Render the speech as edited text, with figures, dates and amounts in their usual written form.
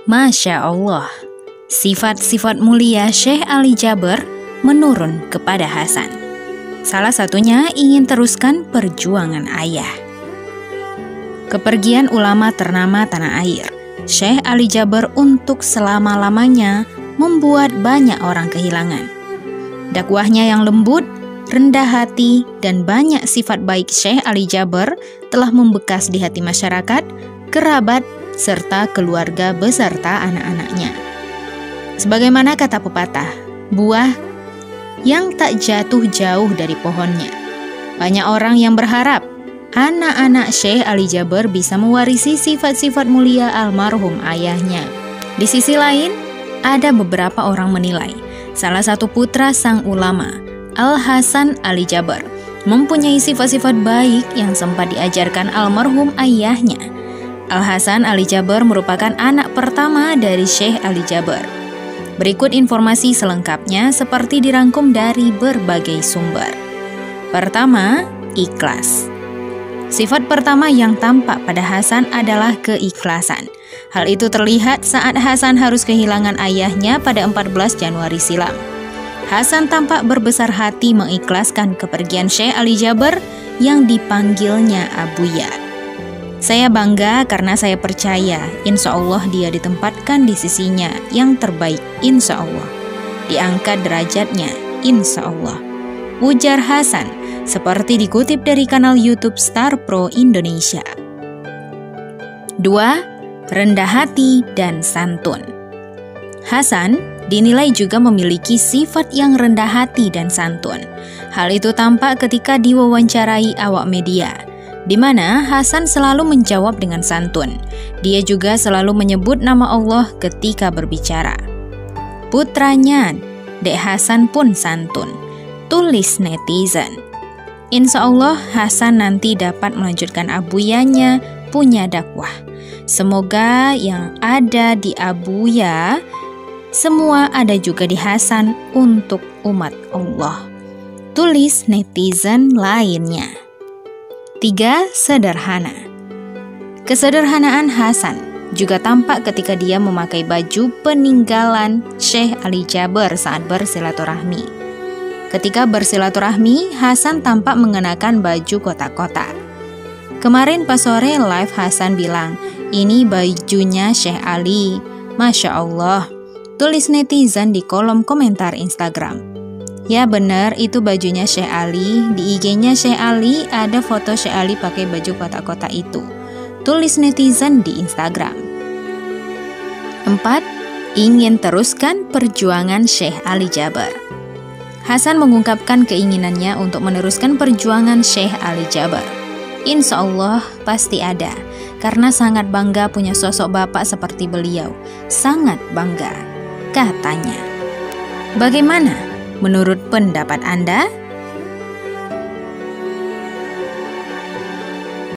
Masya Allah, sifat-sifat mulia Syekh Ali Jaber menurun kepada Hasan. Salah satunya ingin teruskan perjuangan ayah. Kepergian ulama ternama tanah air, Syekh Ali Jaber untuk selama-lamanya membuat banyak orang kehilangan. Dakwahnya yang lembut, rendah hati, dan banyak sifat baik Syekh Ali Jaber telah membekas di hati masyarakat, kerabat, serta keluarga beserta anak-anaknya. Sebagaimana kata pepatah, buah yang tak jatuh jauh dari pohonnya. Banyak orang yang berharap anak-anak Syekh Ali Jaber bisa mewarisi sifat-sifat mulia almarhum ayahnya. Di sisi lain, ada beberapa orang menilai salah satu putra sang ulama, Al-Hasan Ali Jaber, mempunyai sifat-sifat baik yang sempat diajarkan almarhum ayahnya. Al-Hasan Ali Jaber merupakan anak pertama dari Syekh Ali Jaber. Berikut informasi selengkapnya seperti dirangkum dari berbagai sumber. Pertama, ikhlas. Sifat pertama yang tampak pada Hasan adalah keikhlasan. Hal itu terlihat saat Hasan harus kehilangan ayahnya pada 14 Januari silam. Hasan tampak berbesar hati mengikhlaskan kepergian Syekh Ali Jaber yang dipanggilnya Abuya. Saya bangga karena saya percaya insya Allah dia ditempatkan di sisinya yang terbaik, insya Allah. Diangkat derajatnya, insya Allah, ujar Hasan, seperti dikutip dari kanal YouTube Star Pro Indonesia. 2. Rendah hati dan santun. Hasan dinilai juga memiliki sifat yang rendah hati dan santun. Hal itu tampak ketika diwawancarai awak media, di mana Hasan selalu menjawab dengan santun. Dia juga selalu menyebut nama Allah ketika berbicara. Putranya, Dek Hasan pun santun, tulis netizen. Insya Allah Hasan nanti dapat melanjutkan abuyanya punya dakwah. Semoga yang ada di Abuya semua ada juga di Hasan untuk umat Allah, tulis netizen lainnya. 3. Sederhana. Kesederhanaan Hasan juga tampak ketika dia memakai baju peninggalan Syekh Ali Jaber saat bersilaturahmi. Ketika bersilaturahmi, Hasan tampak mengenakan baju kotak-kotak. Kemarin pas sore live Hasan bilang, ini bajunya Syekh Ali, Masya Allah, tulis netizen di kolom komentar Instagram. Ya benar, itu bajunya Syekh Ali. Di IG-nya Syekh Ali ada foto Syekh Ali pakai baju kotak-kotak itu, tulis netizen di Instagram. 4. Ingin teruskan perjuangan Syekh Ali Jaber. Hasan mengungkapkan keinginannya untuk meneruskan perjuangan Syekh Ali Jaber. Insya Allah pasti ada, karena sangat bangga punya sosok bapak seperti beliau. Sangat bangga, katanya. Bagaimana menurut pendapat Anda?